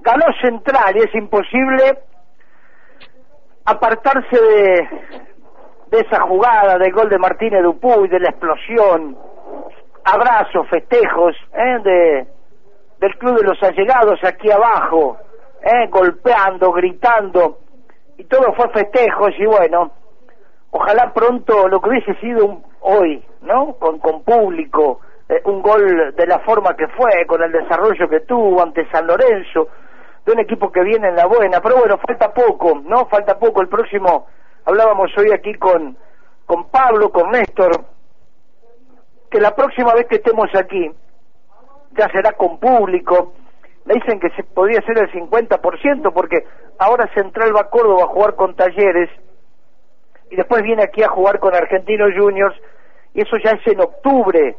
ganó Central y es imposible apartarse de esa jugada, del gol de Martínez Dupuy, de la explosión, abrazos, festejos, del club de los allegados aquí abajo, golpeando, gritando, y todo fue festejos. Y bueno, ojalá pronto lo que hubiese sido hoy, ¿no? Con público, un gol de la forma que fue, con el desarrollo que tuvo ante San Lorenzo, de un equipo que viene en la buena. Pero bueno, falta poco, ¿no? Falta poco. El próximo, hablábamos hoy aquí con Pablo, con Néstor, que la próxima vez que estemos aquí ya será con público. Me dicen que podría ser el 50%, porque ahora Central va a Córdoba a jugar con Talleres y después viene aquí a jugar con Argentinos Juniors, y eso ya es en octubre,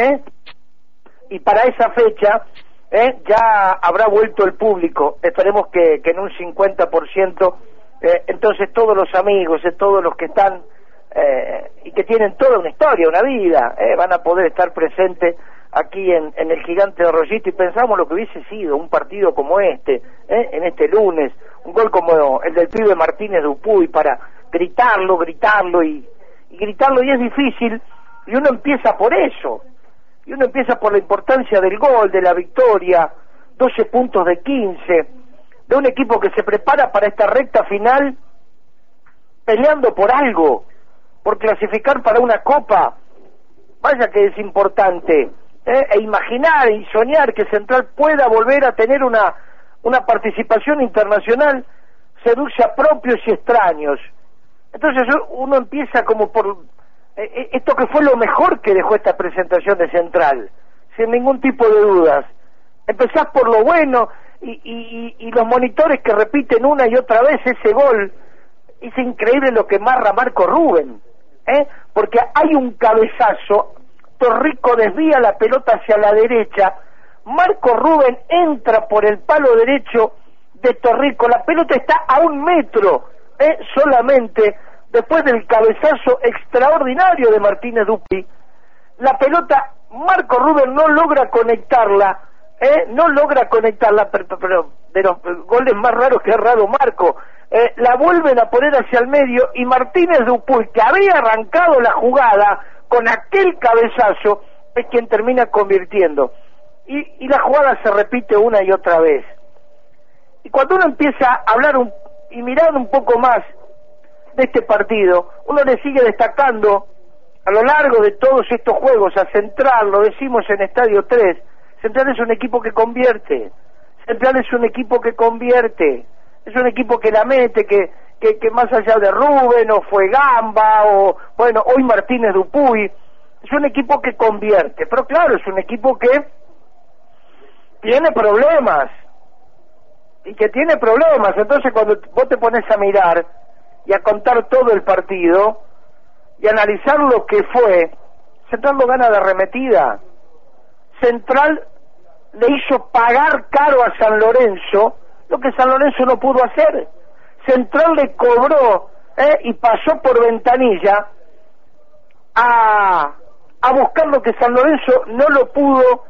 y para esa fecha ya habrá vuelto el público. Esperemos que en un 50%, entonces todos los amigos, todos los que están y que tienen toda una historia, una vida, van a poder estar presentes aquí en el Gigante de Rollito. Y pensamos lo que hubiese sido un partido como este, en este lunes, un gol como el del pibe Martínez Dupuy, para gritarlo y gritarlo, y es difícil, y uno empieza por eso, y uno empieza por la importancia del gol, de la victoria, 12 puntos de 15, de un equipo que se prepara para esta recta final peleando por algo, por clasificar para una copa. Vaya que es importante, e imaginar y soñar que Central pueda volver a tener una participación internacional seduce a propios y extraños. Entonces uno empieza como por esto, que fue lo mejor que dejó esta presentación de Central, sin ningún tipo de dudas. Empezás por lo bueno, y los monitores que repiten una y otra vez ese gol. Es increíble lo que marra Marco Rubén, porque hay un cabezazo, Torrico desvía la pelota hacia la derecha, Marco Rubén entra por el palo derecho de Torrico, la pelota está a 1 metro solamente después del cabezazo extraordinario de Martínez Dupuy. La pelota, Marco Rubén no logra conectarla, pero de los goles más raros que ha errado Marco, la vuelven a poner hacia el medio, y Martínez Dupuy, que había arrancado la jugada con aquel cabezazo, es quien termina convirtiendo, y la jugada se repite una y otra vez. Y cuando uno empieza a hablar y mirar un poco más de este partido, uno le sigue destacando a lo largo de todos estos juegos a Central. Lo decimos en Estadio 3, Central es un equipo que convierte, Central es un equipo que convierte, es un equipo que la mete, que más allá de Rubén, o fue Gamba, o bueno, hoy Martínez Dupuy, es un equipo que convierte. Pero claro, es un equipo que tiene problemas, entonces cuando vos te pones a mirar y a contar todo el partido y analizar lo que fue, Central lo gana de arremetida. Central le hizo pagar caro a San Lorenzo lo que San Lorenzo no pudo hacer. Central le cobró y pasó por ventanilla a buscar lo que San Lorenzo no lo pudo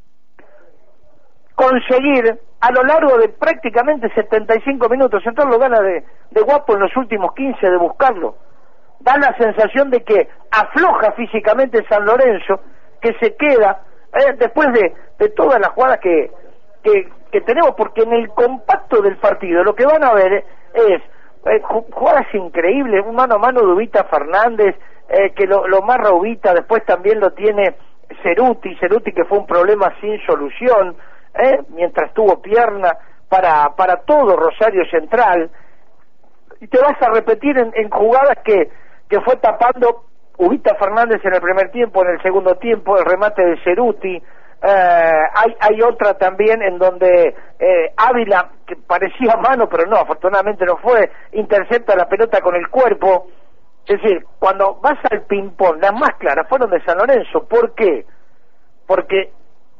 conseguir a lo largo de prácticamente 75 minutos. Central lo gana de guapo en los últimos 15 de buscarlo. Da la sensación de que afloja físicamente San Lorenzo, que se queda después de todas las jugadas que tenemos, porque en el compacto del partido lo que van a ver es jugadas increíbles, un mano a mano de Ubita Fernández, que lo marra Ubita, después también lo tiene Ceruti que fue un problema sin solución, mientras tuvo pierna para todo Rosario Central, y te vas a repetir en jugadas que fue tapando Ubita Fernández en el primer tiempo, en el segundo tiempo el remate de Ceruti. Hay otra también en donde Ávila, que parecía mano pero no, afortunadamente no fue, intercepta la pelota con el cuerpo. Es decir, cuando vas al ping-pong, las más claras fueron de San Lorenzo. ¿Por qué? Porque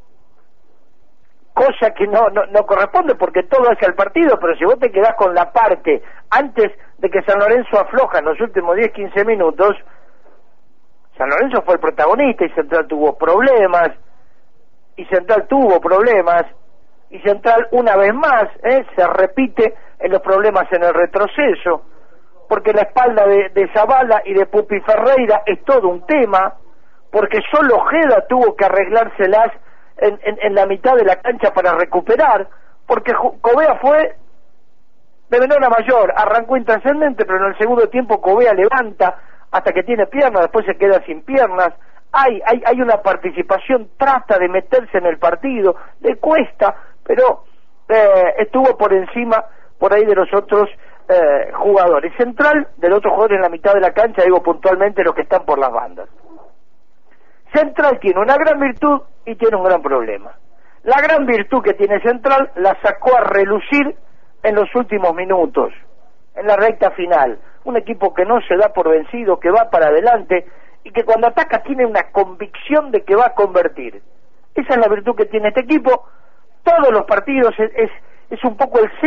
cosa que no corresponde, porque todo es el partido, pero si vos te quedás con la parte antes de que San Lorenzo afloja en los últimos 10-15 minutos, San Lorenzo fue el protagonista, y Central tuvo problemas, Y Central, una vez más, se repite en los problemas en el retroceso, porque la espalda de Zavala y de Pupi Ferreira es todo un tema, porque solo Ojeda tuvo que arreglárselas en la mitad de la cancha para recuperar, porque Covea fue de menor a mayor, arrancó intrascendente, pero en el segundo tiempo Covea levanta hasta que tiene piernas, después se queda sin piernas. Hay una participación, trata de meterse en el partido, le cuesta, pero estuvo por encima por ahí de los otros jugadores. Central, del otro jugador en la mitad de la cancha, digo puntualmente los que están por las bandas. Central tiene una gran virtud y tiene un gran problema. La gran virtud que tiene Central la sacó a relucir en los últimos minutos, en la recta final. Un equipo que no se da por vencido, que va para adelante y que cuando ataca tiene una convicción de que va a convertir. Esa es la virtud que tiene este equipo. Todos los partidos es un poco el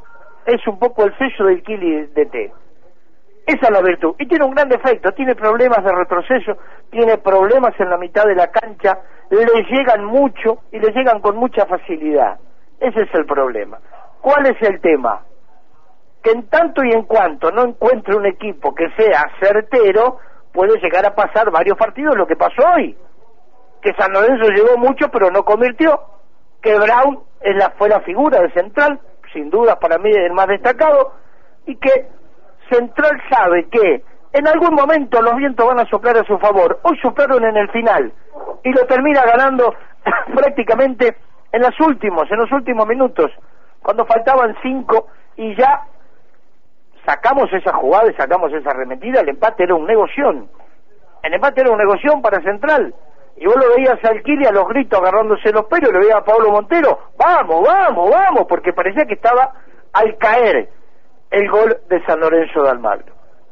sello del Kili DT. Esa es la virtud. Y tiene un gran defecto, tiene problemas de retroceso, tiene problemas en la mitad de la cancha, le llegan mucho y le llegan con mucha facilidad. Ese es el problema. ¿Cuál es el tema? Que en tanto y en cuanto no encuentre un equipo que sea certero, puede llegar a pasar varios partidos lo que pasó hoy. Que San Lorenzo llegó mucho pero no convirtió. Que Brown fue la figura de Central, sin duda para mí el más destacado, y que Central sabe que en algún momento los vientos van a soplar a su favor. Hoy soplaron en el final y lo termina ganando prácticamente en los últimos minutos, cuando faltaban 5 y ya sacamos esa jugada y sacamos esa arremetida. El empate era un negoción. El empate era un negoción para Central. Y vos lo veías al Kili a los gritos agarrándose los pelos, lo veías a Pablo Montero, vamos, vamos, vamos, porque parecía que estaba al caer el gol de San Lorenzo de Almagro.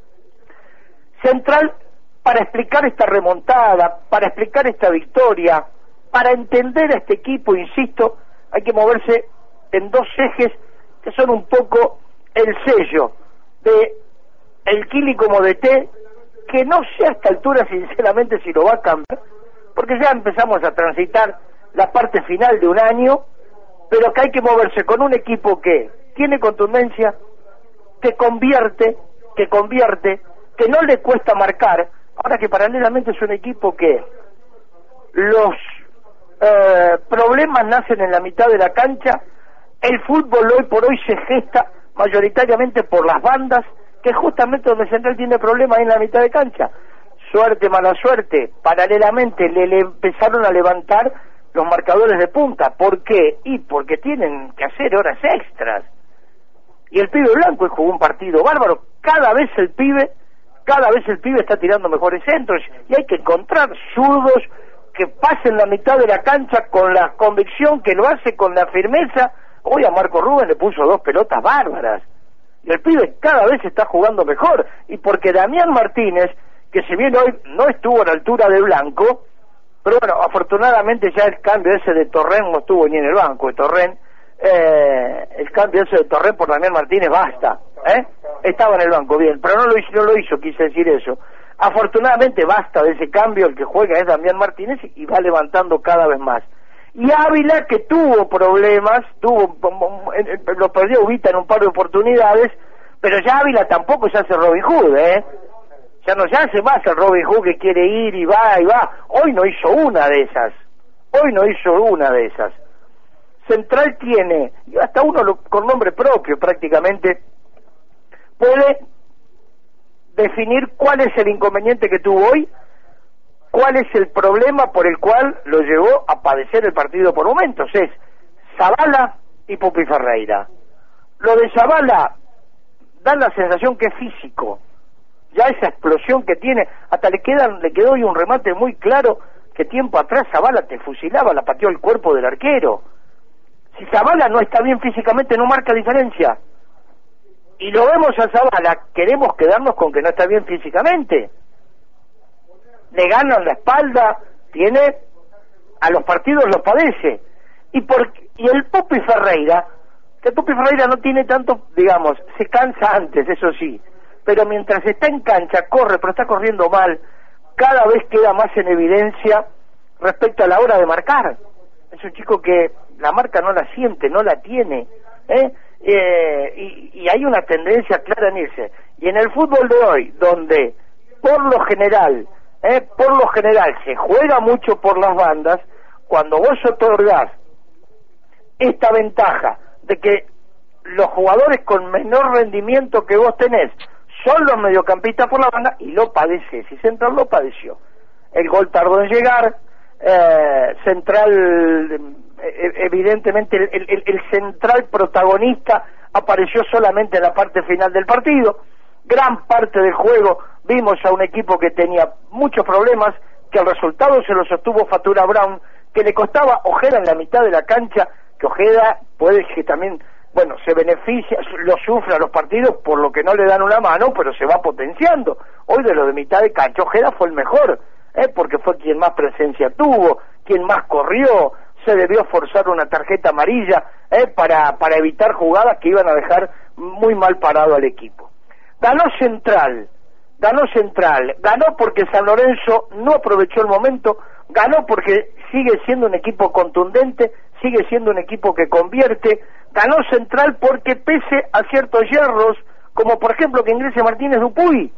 Central, para explicar esta remontada, para explicar esta victoria, para entender a este equipo, insisto, hay que moverse en dos ejes que son un poco el sello de el Kili como DT, que no sé a esta altura sinceramente si lo va a cambiar, porque ya empezamos a transitar la parte final de un año, pero que hay que moverse con un equipo que tiene contundencia, que convierte, que no le cuesta marcar, ahora que paralelamente es un equipo que los problemas nacen en la mitad de la cancha. El fútbol hoy por hoy se gesta mayoritariamente por las bandas, que justamente donde Central tiene problemas en la mitad de cancha. Suerte, mala suerte, paralelamente le empezaron a levantar los marcadores de punta. ¿Por qué? Y porque tienen que hacer horas extras. Y el pibe blanco jugó un partido bárbaro. Cada vez el pibe está tirando mejores centros, y hay que encontrar zurdos que pasen la mitad de la cancha con la convicción, que lo hace con la firmeza. Hoy a Marco Rubén le puso 2 pelotas bárbaras, y el pibe cada vez está jugando mejor. Y porque Damián Martínez, que si bien hoy no estuvo a la altura de Blanco, pero bueno, afortunadamente ya el cambio ese de Torrent no estuvo ni en el banco de Torrent, el cambio ese de Torrent por Damián Martínez basta, estaba en el banco, bien, pero no lo hizo, quise decir eso. Afortunadamente basta de ese cambio, el que juega es Damián Martínez y va levantando cada vez más. Y Ávila, que tuvo problemas, lo perdió Ubita en un par de oportunidades, pero ya Ávila tampoco se hace Robin Hood, ya no se hace más el Robin Hood que quiere ir y va. Hoy no hizo una de esas. Central tiene, y hasta uno con nombre propio prácticamente, puede definir cuál es el inconveniente que tuvo hoy, cuál es el problema por el cual lo llevó a padecer el partido por momentos. Es Zavala y Pupi Ferreira. Lo de Zavala da la sensación que es físico, ya esa explosión que tiene, hasta le quedó hoy un remate muy claro, que tiempo atrás Zavala te fusilaba, la pateó el cuerpo del arquero. Si Zavala no está bien físicamente, no marca diferencia. Y lo vemos a Zavala, queremos quedarnos con que no está bien físicamente. Le ganan la espalda, a los partidos los padece. Y el Pupi Ferreira, que el Pupi Ferreira no tiene tanto, digamos, se cansa antes, eso sí, pero mientras está en cancha corre, pero está corriendo mal, cada vez queda más en evidencia respecto a la hora de marcar. Es es un chico que la marca no la siente, no la tiene, y hay una tendencia clara en irse. Y en el fútbol de hoy, donde por lo general se juega mucho por las bandas, cuando vos otorgás esta ventaja de que los jugadores con menor rendimiento que vos tenés son los mediocampistas por la banda, y lo padeces, y Central lo padeció. El gol tardó en llegar, Central, evidentemente el central protagonista apareció solamente en la parte final del partido. Gran parte del juego vimos a un equipo que tenía muchos problemas, que el resultado se lo sostuvo Fatura Brown, que le costaba Ojeda en la mitad de la cancha, que Ojeda puede que también, bueno, se beneficia, lo sufra los partidos por lo que no le dan una mano, pero se va potenciando. Hoy de lo de mitad de cancha Ojeda fue el mejor, porque fue quien más presencia tuvo, quien más corrió, se debió forzar una tarjeta amarilla para evitar jugadas que iban a dejar muy mal parado al equipo. Ganó Central, ganó porque San Lorenzo no aprovechó el momento, ganó porque sigue siendo un equipo contundente, sigue siendo un equipo que convierte, ganó Central porque pese a ciertos hierros, como por ejemplo que ingrese Martínez Dupuy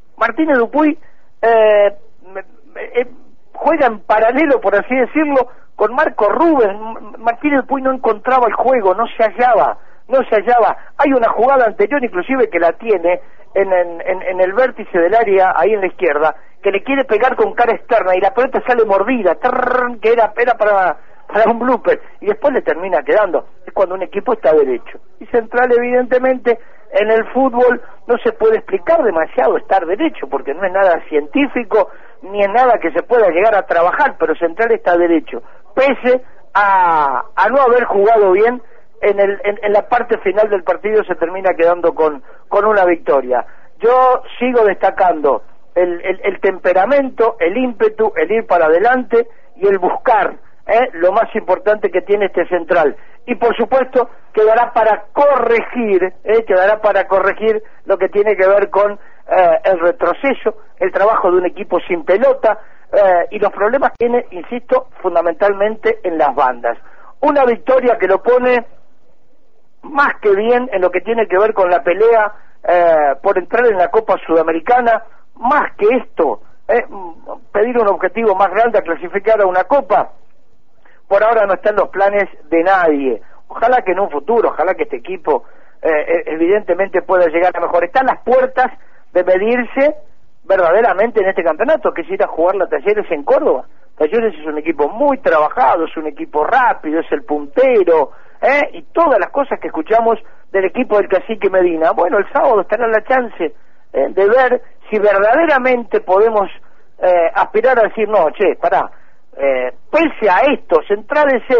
juega en paralelo, por así decirlo, con Marco Rubens. Martínez Dupuy no encontraba el juego, no se hallaba. Hay una jugada anterior inclusive que la tiene en el vértice del área, ahí en la izquierda, que le quiere pegar con cara externa y la pelota sale mordida, que era para un blooper, y después le termina quedando. Es cuando un equipo está derecho. Y Central, evidentemente, en el fútbol no se puede explicar demasiado estar derecho, porque no es nada científico, ni es nada que se pueda llegar a trabajar, pero Central está derecho, pese a no haber jugado bien. En la parte final del partido se termina quedando con una victoria. Yo sigo destacando el temperamento, el ímpetu, el ir para adelante y el buscar lo más importante que tiene este Central. Y por supuesto quedará para corregir lo que tiene que ver con el retroceso, el trabajo de un equipo sin pelota, y los problemas que tiene, insisto, fundamentalmente en las bandas. Una victoria que lo pone más que bien en lo que tiene que ver con la pelea por entrar en la Copa Sudamericana. Más que esto, pedir un objetivo más grande a clasificar a una Copa, por ahora no está en los planes de nadie. Ojalá que en un futuro, ojalá que este equipo evidentemente pueda llegar a mejor. Están las puertas de medirse verdaderamente en este campeonato, que es ir a jugar la Talleres en Córdoba. Talleres es un equipo muy trabajado, es un equipo rápido, es el puntero, y todas las cosas que escuchamos del equipo del Cacique Medina. Bueno, el sábado estará la chance de ver si verdaderamente podemos aspirar a decir, no, che, pará, pese a esto, Central es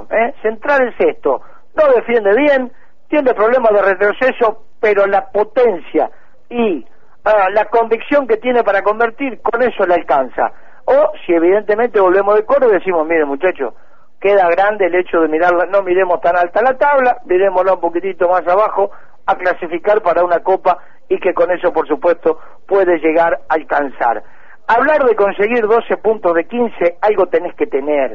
esto, no defiende bien, tiene problemas de retroceso, pero la potencia y la convicción que tiene para convertir, con eso le alcanza. O si evidentemente volvemos de Córdoba y decimos, miren muchachos, queda grande el hecho de mirarla, no miremos tan alta la tabla, miremosla un poquitito más abajo, a clasificar para una Copa, y que con eso por supuesto puede llegar a alcanzar. Hablar de conseguir 12 puntos de 15, algo tenés que tener,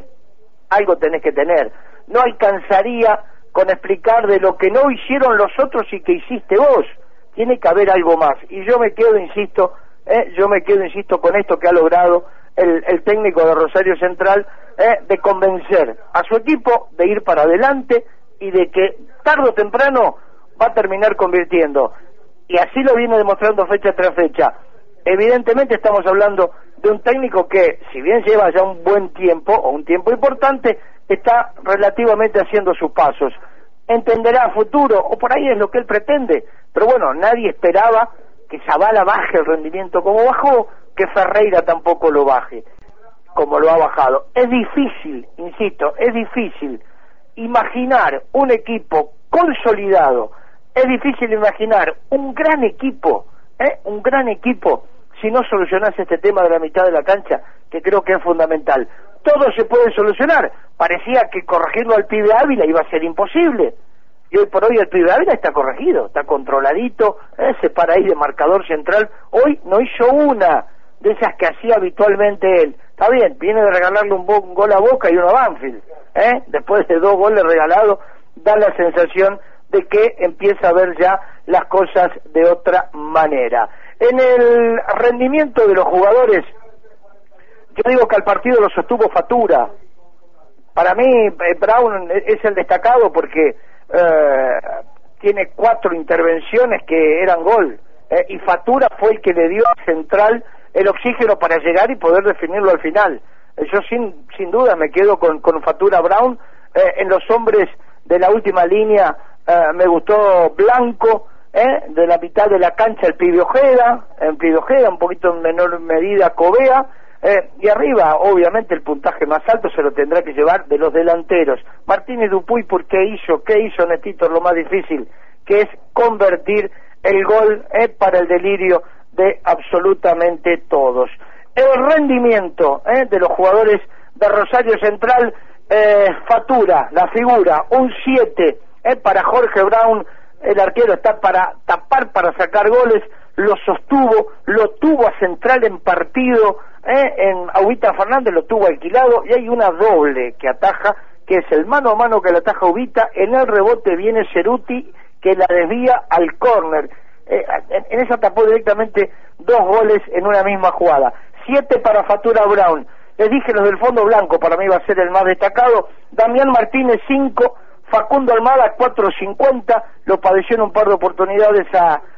no alcanzaría con explicar de lo que no hicieron los otros y que hiciste vos, tiene que haber algo más, y yo me quedo, insisto, con esto que ha logrado el técnico de Rosario Central, de convencer a su equipo de ir para adelante y de que tarde o temprano va a terminar convirtiendo, y así lo viene demostrando fecha tras fecha. Evidentemente estamos hablando de un técnico que, si bien lleva ya un buen tiempo, o un tiempo importante, está relativamente haciendo sus pasos. Entenderá a futuro, o por ahí es lo que él pretende, pero bueno, nadie esperaba que Zavala baje el rendimiento como bajó, que Ferreira tampoco lo baje como lo ha bajado. Es difícil, insisto, es difícil imaginar un equipo consolidado, es difícil imaginar un gran equipo, si no solucionás este tema de la mitad de la cancha, que creo que es fundamental. Todo se puede solucionar. Parecía que corregirlo al pibe Ávila iba a ser imposible, y hoy por hoy el pibe Ávila está corregido, está controladito, se para ahí de marcador central. Hoy no hizo una de esas que hacía habitualmente él, Está bien, viene de regalarle un gol a Boca y uno a Banfield, después de 2 goles regalados, da la sensación de que empieza a ver ya las cosas de otra manera. En el rendimiento de los jugadores, yo digo que al partido lo sostuvo Fatura. Para mí Brown es el destacado porque tiene 4 intervenciones que eran gol, y Fatura fue el que le dio a Central el oxígeno para llegar y poder definirlo al final. Yo sin duda me quedo con Fatura Brown. En los hombres de la última línea me gustó Blanco, de la mitad de la cancha el Pibe Ojeda, un poquito en menor medida Covea, y arriba obviamente el puntaje más alto se lo tendrá que llevar de los delanteros. Martínez Dupuy, ¿qué hizo Netito? Lo más difícil, que es convertir el gol para el delirio de absolutamente todos. El rendimiento de los jugadores de Rosario Central, Fatura, la figura, un 7 para Jorge Brown, el arquero está para tapar, para sacar goles, lo sostuvo, lo tuvo a Central en partido, en Ubita Fernández lo tuvo alquilado, y hay una doble que ataja, que es el mano a mano que le ataja Ubita, en el rebote viene Ceruti que la desvía al córner. En esa tapó directamente 2 goles en una misma jugada. 7 para Fatura Brown. Les dije, los del fondo blanco para mí va a ser el más destacado. Damián Martínez 5, Facundo Almada 4.50, lo padeció en un par de oportunidades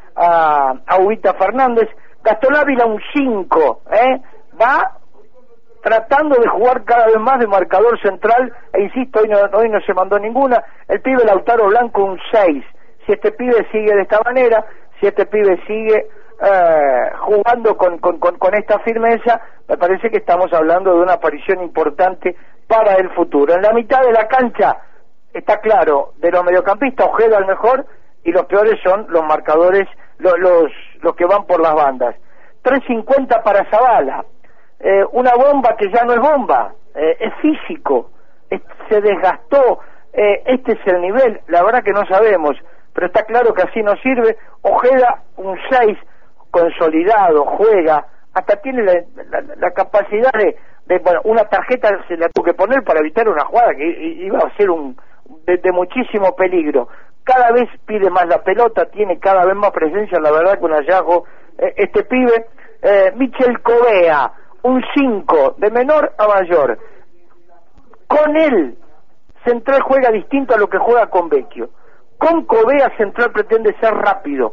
a Ubita Fernández. Gastón Ávila un 5, va tratando de jugar cada vez más de marcador central, e insisto, hoy no se mandó ninguna. El pibe Lautaro Blanco un 6. Si este pibe sigue de esta manera, si este pibe sigue jugando con esta firmeza, me parece que estamos hablando de una aparición importante para el futuro. En la mitad de la cancha, está claro, de los mediocampistas, Ojeda el mejor, y los peores son los marcadores, los que van por las bandas. 3.50 para Zavala, una bomba que ya no es bomba, es físico, se desgastó, este es el nivel, la verdad que no sabemos, pero está claro que así no sirve. Ojeda un 6, consolidado, juega, hasta tiene la capacidad de bueno, una tarjeta se la tuvo que poner para evitar una jugada que iba a ser de muchísimo peligro. Cada vez pide más la pelota, tiene cada vez más presencia, la verdad que un hallazgo este pibe. Michel Covea un 5, de menor a mayor. Con él Central juega distinto a lo que juega con Vecchio. Con Covea Central pretende ser rápido.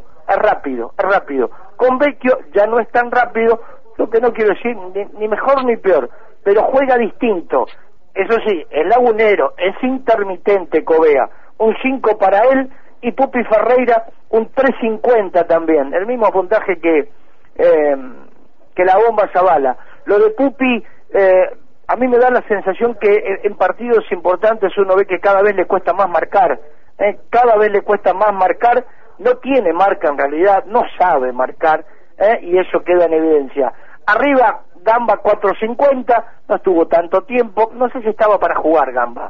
Con Vecchio ya no es tan rápido, lo que no quiero decir ni mejor ni peor, pero juega distinto. Eso sí, es lagunero, es intermitente Covea, un 5 para él, y Pupi Ferreira un 3.50 también, el mismo puntaje que la bomba Zavala. Lo de Pupi, a mí me da la sensación que en partidos importantes uno ve que cada vez le cuesta más marcar, no tiene marca en realidad, no sabe marcar, y eso queda en evidencia. Arriba Gamba 4.50, no estuvo tanto tiempo, no sé si estaba para jugar Gamba,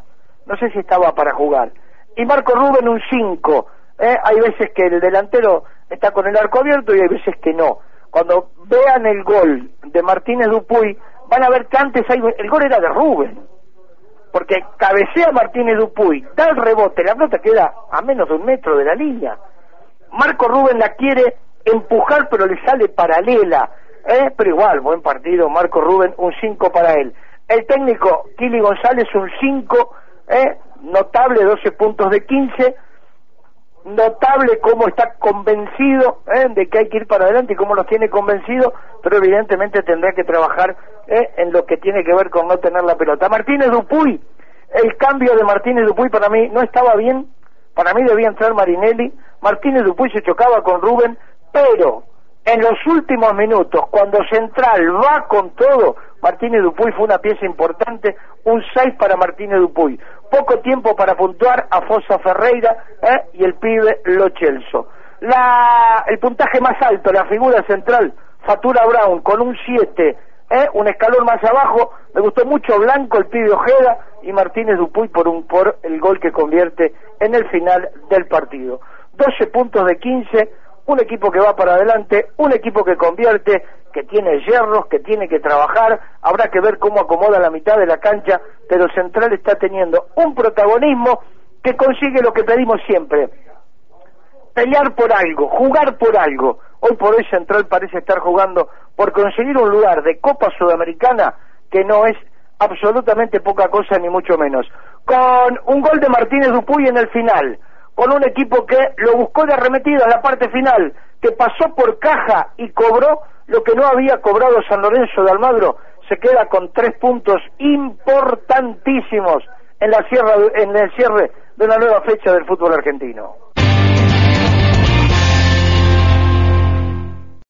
y Marco Rubén un 5, hay veces que el delantero está con el arco abierto y hay veces que no. Cuando vean el gol de Martínez Dupuy, van a ver que antes el gol era de Rubén, porque cabecea Martínez Dupuy, da el rebote, la pelota queda a menos de 1 metro de la línea. Marco Rubén la quiere empujar, pero le sale paralela, pero igual, buen partido, Marco Rubén, un 5 para él. El técnico Kili González un 5, notable, 12 puntos de 15, notable cómo está convencido de que hay que ir para adelante y cómo los tiene convencido, pero evidentemente tendrá que trabajar en lo que tiene que ver con no tener la pelota. Martínez Dupuy, el cambio de Martínez Dupuy para mí no estaba bien, para mí debía entrar Marinelli. Martínez Dupuy se chocaba con Rubén, pero en los últimos minutos, cuando Central va con todo, Martínez Dupuy fue una pieza importante, un 6 para Martínez Dupuy. Poco tiempo para puntuar a Fosa Ferreira y el pibe Lo Celso. El puntaje más alto, la figura central, Fatura Brown, con un 7, un escalón más abajo. Me gustó mucho Blanco, el pibe Ojeda, y Martínez Dupuy por el gol que convierte en el final del partido. 12 puntos de 15, un equipo que va para adelante, un equipo que convierte, que tiene hierros, que tiene que trabajar, habrá que ver cómo acomoda la mitad de la cancha, pero Central está teniendo un protagonismo que consigue lo que pedimos siempre: pelear por algo, jugar por algo. Hoy por hoy Central parece estar jugando por conseguir un lugar de Copa Sudamericana, que no es absolutamente poca cosa ni mucho menos. Con un gol de Martínez Dupuy en el final, con un equipo que lo buscó de arremetida en la parte final, que pasó por caja y cobró lo que no había cobrado San Lorenzo de Almagro, se queda con 3 puntos importantísimos en el cierre de una nueva fecha del fútbol argentino.